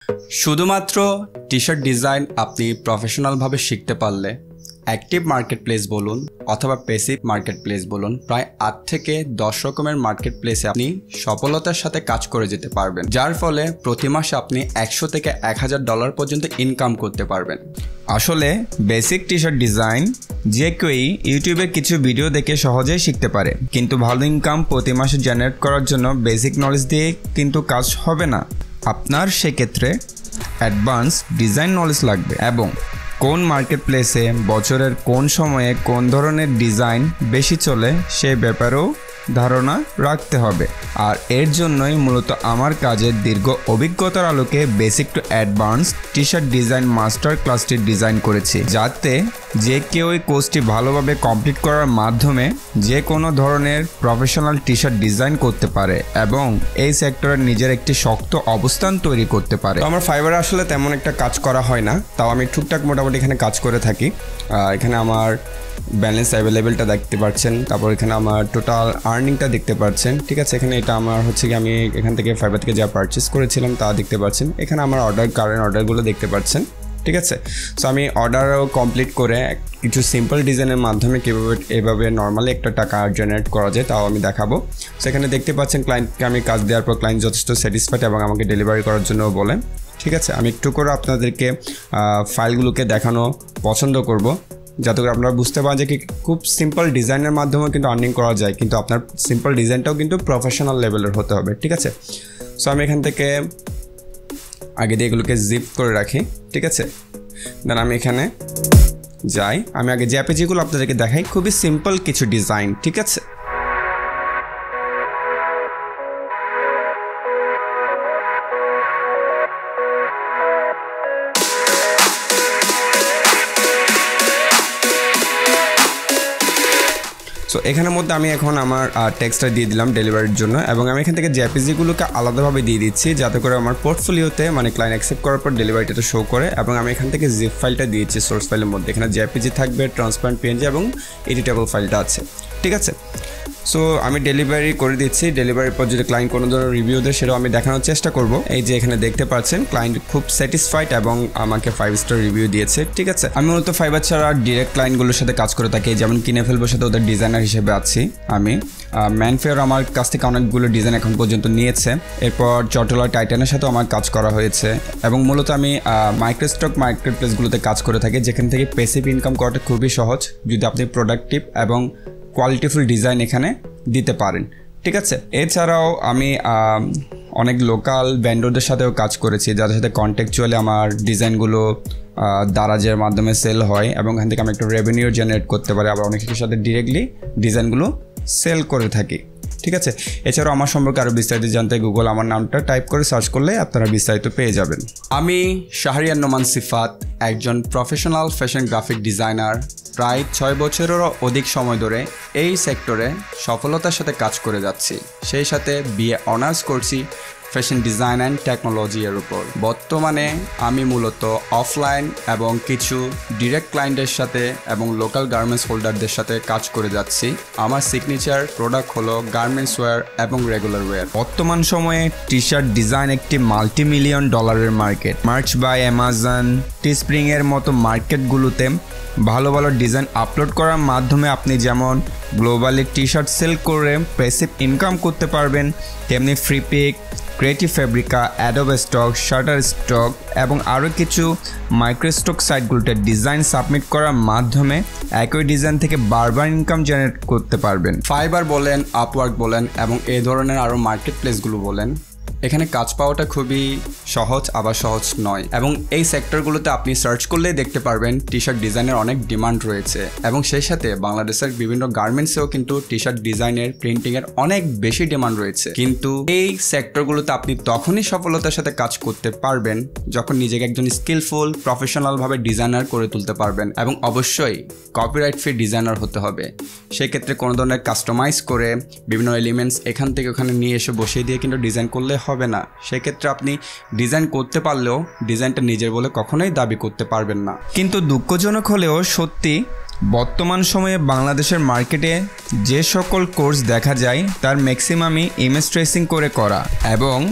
শুধুমাত্র টি shirt design আপনি প্রফেশনালভাবে শিখতে পারলে অ্যাক্টিভ মার্কেট প্লেস বলুন অথবা প্যাসিভ মার্কেট প্লেস বলুন, প্রায় 8 থেকে 10 রকমের মার্কেট প্লেসে আপনি সফলতার সাথে কাজ করে যেতে পারবেন, যার ফলে প্রতি মাসে আপনি $100 থেকে $1000 পর্যন্ত ইনকাম করতে পারবেন। আসলে বেসিক টি শার্ট ডিজাইন যে কেউই ইউটিউবে কিছু ভিডিও দেখে সহজেই শিখতে পারে, কিন্তু ভালো ইনকাম প্রতি মাসে জেনারেট করার জন্য বেসিক নলেজ দিয়ে কিন্তু কাজ হবে না। আপনার সেক্ষেত্রে অ্যাডভান্স ডিজাইন নলেজ লাগবে এবং কোন মার্কেট প্লেসে বছরের কোন সময়ে কোন ধরনের ডিজাইন বেশি চলে সে ব্যাপারেও ধারণা রাখতে হবে। আর এর জন্যই মূলত আমার কাজের দীর্ঘ অভিজ্ঞতার আলোকে basic to advance T shirt design master ক্লাসটি ডিজাইন করেছি, যাতে যে কেউ এই কোর্সটি ভালোভাবে কমপ্লিট করার মাধ্যমে যে কোনো ধরনের প্রফেশনাল টি শার্ট ডিজাইন করতে পারে এবং এই সেক্টরে নিজের একটি শক্ত অবস্থান তৈরি করতে পারে। আমার ফাইবারে আসলে তেমন একটা কাজ করা হয় না, তাও আমি টুকটাক মোটামুটি এখানে কাজ করে থাকি। এখানে আমার ব্যালেন্স অ্যাভেলেবেলটা দেখতে পাচ্ছেন, তারপর এখানে আমার টোটাল আর্নিংটা দেখতে পাচ্ছেন। ঠিক আছে, এখানে এটা আমার হচ্ছে কি আমি এখান থেকে ফাইবার থেকে যা পারচেস করেছিলাম তা দেখতে পাচ্ছেন। এখানে আমার কারেন্ট অর্ডারগুলো দেখতে পাচ্ছেন। ঠিক আছে, সো আমি অর্ডারও কমপ্লিট করে কিছু সিম্পল ডিজাইনের মাধ্যমে কীভাবে এভাবে নর্মালি একটা টাকা জেনারেট করা যায় তাও আমি দেখাবো। সো এখানে দেখতে পাচ্ছেন ক্লায়েন্টকে আমি কাজ দেওয়ার পর ক্লায়েন্ট যথেষ্ট স্যাটিসফাইড এবং আমাকে ডেলিভারি করার জন্য বলেন। ঠিক আছে, আমি একটু করে আপনাদেরকে ফাইলগুলোকে দেখানো পছন্দ করব, যাতে করে আপনারা বুঝতে পারেন যে কি খুব সিম্পল ডিজাইনের মাধ্যমেও কিন্তু আর্নিং করা যায়, কিন্তু আপনার সিম্পল ডিজাইনটাও কিন্তু প্রফেশনাল লেভেলের হতে হবে। ঠিক আছে, সো আমি এখান থেকে আগে দিয়ে এগুলোকে জিপ করে রাখি। ঠিক আছে, দেন আমি এখানে যাই, আমি আগে জেপিজিগুলো আপনাদেরকে দেখাই, খুবই সিম্পল কিছু ডিজাইন। ঠিক আছে, সো এখানের মধ্যে আমি এখন আমার টেক্সটটা দিয়ে দিলাম ডেলিভারির জন্য এবং আমি এখান থেকে জেপিজিগুলোকে আলাদাভাবে দিয়ে দিচ্ছি, যাতে করে আমার পোর্টফোলিওতে মানে ক্লায়েন্ট অ্যাকসেপ্ট করার পর ডেলিভারিটা শো করে। এবং আমি এখান থেকে জিপ ফাইলটা দিয়েছি সোর্স ফাইলের মধ্যে, এখানে জেপিজি থাকবে, ট্রান্সপারেন্ট পিএনজি এবং এডিটেবল ফাইলটা আছে। ঠিক আছে, সো আমি ডেলিভারি করে দিচ্ছি। ডেলিভারির পর যদি ক্লায়েন্ট কোনো ধরনের রিভিউ দেয় সেটাও আমি দেখানোর চেষ্টা করব। এই যে এখানে দেখতে পাচ্ছেন ক্লায়েন্ট খুব স্যাটিসফাইড এবং আমাকে 5 স্টার রিভিউ দিয়েছে। ঠিক আছে, আমি মূলত ফাইবার ছাড়া ডিরেক্ট ক্লায়েন্টগুলোর সাথে কাজ করে থাকি, যেমন কিনে ফেলবো সাথে ওদের ডিজাইনার হিসেবে আছি আমি। ম্যানফেয়ার আমার কাছ থেকে অনেকগুলো ডিজাইন এখন পর্যন্ত নিয়েছে। এরপর চটলা টাইটানের সাথেও আমার কাজ করা হয়েছে এবং মূলত আমি মাইক্রোস্টক মার্কেট প্লেসগুলোতে কাজ করে থাকি, যেখান থেকে প্যাসিভ ইনকাম করাটা খুবই সহজ যদি আপনি প্রোডাক্টিভ এবং কোয়ালিটিফুল ডিজাইন এখানে দিতে পারেন। ঠিক আছে, এছাড়াও আমি অনেক লোকাল ভেন্ডরদের সাথেও কাজ করেছি, যাদের সাথে কন্ট্যাকচুয়ালি আমার ডিজাইনগুলো দারাজের মাধ্যমে সেল হয় এবং এখান থেকে আমি একটা রেভিনিউ জেনারেট করতে পারি। আবার অনেকের সাথে ডিরেক্টলি ডিজাইনগুলো সেল করে থাকি। ঠিক আছে, এছাড়াও আমার সম্পর্কে আরও বিস্তারিত জানতে গুগল আমার নামটা টাইপ করে সার্চ করলে আপনারা বিস্তারিত পেয়ে যাবেন। আমি শাহরিয়ার নোমান সিফাত, একজন প্রফেশনাল ফ্যাশন গ্রাফিক ডিজাইনার। প্রায় 6 বছরেরও অধিক সময় ধরে এই সেক্টরে সফলতার সাথে কাজ করে যাচ্ছি। সেই সাথে বিএ অনার্স করছি ফ্যাশন ডিজাইন অ্যান্ড টেকনোলজি এর উপর। বর্তমানে আমি মূলত অফলাইন এবং কিছু ডিরেক্ট ক্লায়েন্টের সাথে এবং লোকাল গার্মেন্টস হোল্ডারদের সাথে কাজ করে যাচ্ছি। আমার সিগনেচার প্রোডাক্ট হলো গার্মেন্টস ওয়্যার এবং রেগুলার ওয়্যার। বর্তমান সময়ে টি শার্ট ডিজাইন একটি $multi-million market. Merch by Amazon, Teespring এর মতো মার্কেটগুলোতে ভালো ভালো ডিজাইন আপলোড করার মাধ্যমে আপনি যেমন গ্লোবালি টি শার্ট সেল করে প্যাসিভ ইনকাম করতে পারবেন, তেমনি Freepik, Creative Fabrica, Adobe Stock, Shutterstock এবং আরও কিছু মাইক্রোস্টক সাইটগুলোতে ডিজাইন সাবমিট করার মাধ্যমে একই ডিজাইন থেকে বারবার ইনকাম জেনারেট করতে পারবেন। ফাইবার বলেন, আপওয়ার্ক বলেন এবং এই ধরনের আরও মার্কেট প্লেসগুলো বলেন, এখানে কাজ পাওয়াটা খুবই সহজ, আবার সহজ নয়। এবং এই সেক্টরগুলোতে আপনি সার্চ করলেই দেখতে পারবেন টি শার্ট ডিজাইনের অনেক ডিমান্ড রয়েছে এবং সেই সাথে বাংলাদেশের বিভিন্ন গার্মেন্টসেও কিন্তু টি শার্ট ডিজাইনের প্রিন্টিংয়ের অনেক বেশি ডিমান্ড রয়েছে। কিন্তু এই সেক্টরগুলোতে আপনি তখনই সফলতার সাথে কাজ করতে পারবেন যখন নিজেকে একজন স্কিলফুল প্রফেশনালভাবে ডিজাইনার করে তুলতে পারবেন এবং অবশ্যই কপিরাইট ফ্রি ডিজাইনার হতে হবে। সেক্ষেত্রে কোনো ধরনের কাস্টমাইজ করে বিভিন্ন এলিমেন্টস এখান থেকে ওখানে নিয়ে এসে বসিয়ে দিয়ে কিন্তু ডিজাইন করলে হবে না। সেক্ষেত্রে আপনি ডিজাইন করতে পারলেও ডিজাইনটা নিজের বলে কখনোই দাবি করতে পারবেন না। কিন্তু দুঃখজনক হলেও সত্যি, বর্তমান সময়ে বাংলাদেশের মার্কেটে যে সকল কোর্স দেখা যায় তার ম্যাক্সিমামই ইমেজ ট্রেসিং করে করা এবং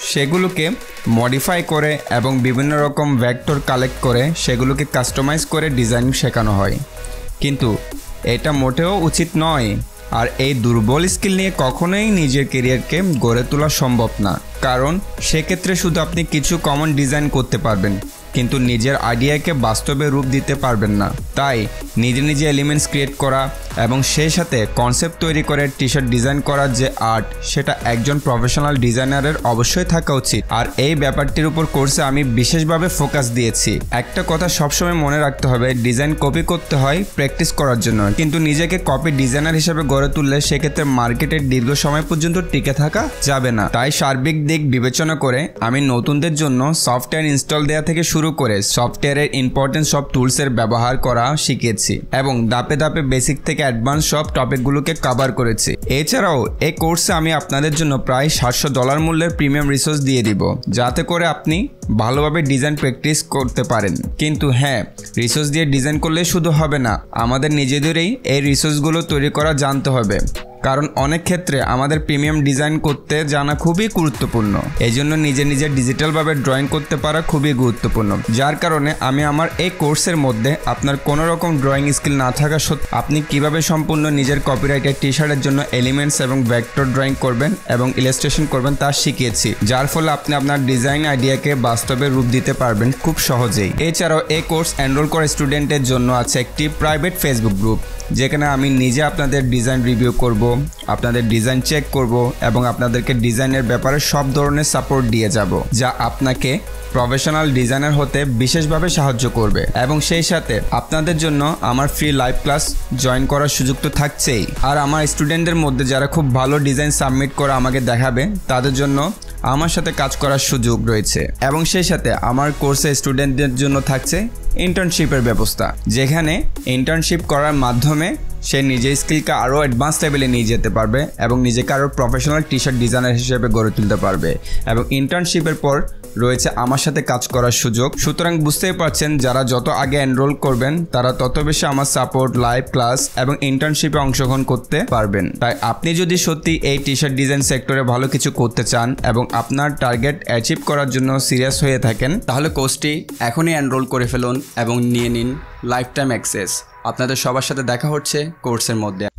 সেগুলোকে মডিফাই করে এবং বিভিন্ন রকম ভেক্টর কালেক্ট করে সেগুলোকে কাস্টমাইজ করে ডিজাইন শেখানো হয়। কিন্তু এটা মোটেও উচিত নয়। আর এই দুর্বল স্কিল নিয়ে কখনোই নিজের ক্যারিয়ারকে গড়ে তোলা সম্ভব না, কারণ সেক্ষেত্রে শুধু আপনি কিছু কমন ডিজাইন করতে পারবেন কিন্তু নিজের আইডিয়াকে বাস্তবে রূপ দিতে পারবেন না। তাই নিজে নিজে এলিমেন্টস ক্রিয়েট করা এবং সেই সাথে কনসেপ্ট তৈরি করে টি শার্ট ডিজাইন করার যে আর্ট, সেটা একজন প্রফেশনাল ডিজাইনারের অবশ্যই থাকা উচিত। আর এই ব্যাপারটির উপর কোর্সে আমি বিশেষভাবে ফোকাস দিয়েছি। একটা কথা সবসময় মনে রাখতে হবে, ডিজাইন কপি করতে হয় প্র্যাকটিস করার জন্য, কিন্তু নিজেকে কপি ডিজাইনার হিসেবে গড়ে তুললে সেক্ষেত্রে মার্কেটের দীর্ঘ সময় পর্যন্ত টিকে থাকা যাবে না। তাই সার্বিক দিক বিবেচনা করে আমি নতুনদের জন্য সফটওয়্যার ইনস্টল দেওয়া থেকে শুরু করে সফটওয়্যারের ইম্পর্টেন্ট সব টুলসের ব্যবহার করা শিখিয়েছি এবং ধাপে ধাপে বেসিক থেকে অ্যাডভান্স সব টপিকগুলোকে কভার করেছি। এছাড়াও এই কোর্সে আমি আপনাদের জন্য প্রায় $700 মূল্যের প্রিমিয়াম রিসোর্স দিয়ে দিব, যাতে করে আপনি ভালোভাবে ডিজাইন প্র্যাকটিস করতে পারেন। কিন্তু হ্যাঁ, রিসোর্স দিয়ে ডিজাইন করলে শুধু হবে না, আমাদের নিজেদেরই এই রিসোর্সগুলো তৈরি করা জানতে হবে, কারণ অনেক ক্ষেত্রে আমাদের প্রিমিয়াম ডিজাইন করতে জানা খুবই গুরুত্বপূর্ণ। এই জন্য নিজে ডিজিটালভাবে ড্রয়িং করতে পারা খুবই গুরুত্বপূর্ণ, যার কারণে আমি আমার এই কোর্সের মধ্যে আপনার কোনো রকম ড্রয়িং স্কিল না থাকা সত্ত্বেও আপনি কিভাবে সম্পূর্ণ নিজের কপিরাইটের টি শার্টের জন্য এলিমেন্টস এবং ভেক্টর ড্রয়িং করবেন এবং ইলাস্ট্রেশন করবেন তা শিখিয়েছি, যার ফলে আপনি আপনার ডিজাইন আইডিয়াকে বাস্তবে রূপ দিতে পারবেন খুব সহজেই। এছাড়াও এই কোর্স এনরোল করা স্টুডেন্টের জন্য আছে একটি প্রাইভেট ফেসবুক গ্রুপ, যেখানে আমি নিজে আপনাদের ডিজাইন রিভিউ করব, আপনাদের ডিজাইন চেক করব এবং আপনাদেরকে ডিজাইনের ব্যাপারে সব ধরনের সাপোর্ট দিয়ে যাব, যা আপনাকে প্রফেশনাল ডিজাইনার হতে বিশেষভাবে সাহায্য করবে। এবং সেই সাথে আপনাদের জন্য আমার ফ্রি লাইভ ক্লাস জয়েন করার সুযোগ তো থাকছেই। আর আমার স্টুডেন্টদের মধ্যে যারা খুব ভালো ডিজাইন সাবমিট করে আমাকে দেখাবে, তাদের জন্য আমার সাথে কাজ করার সুযোগ রয়েছে। এবং সেই সাথে আমার কোর্সে স্টুডেন্টদের জন্য থাকছে ইন্টার্নশিপের ব্যবস্থা, যেখানে ইন্টার্নশিপ করার মাধ্যমে সে নিজের স্কিলকে আরও অ্যাডভান্স লেভেলে নিয়ে যেতে পারবে এবং নিজেকে আরও প্রফেশনাল টি শার্ট ডিজাইনার হিসেবে গড়ে তুলতে পারবে। এবং ইন্টার্নশিপের পর রয়েছে আমার সাথে কাজ করার সুযোগ। সুতরাং বুঝতেই পারছেন, যারা যত আগে এনরোল করবেন তারা তত বেশি আমার সাপোর্ট, লাইভ ক্লাস এবং ইন্টার্নশিপে অংশগ্রহণ করতে পারবেন। তাই আপনি যদি সত্যি এই টি শার্ট ডিজাইন সেক্টরে ভালো কিছু করতে চান এবং আপনার টার্গেট অ্যাচিভ করার জন্য সিরিয়াস হয়ে থাকেন, তাহলে কোর্সটি এখনই এনরোল করে ফেলুন এবং নিয়ে নিন লাইফ টাইম অ্যাক্সেস। আপনাদের সবার সাথে দেখা হচ্ছে কোর্সের মধ্যে।